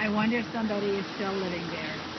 I wonder if somebody is still living there.